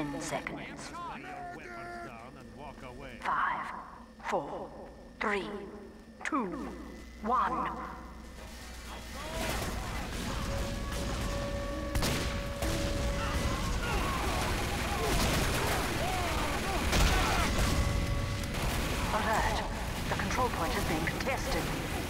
10 seconds. 5, 4, 3, 2, 1. Alert! The control point is being contested.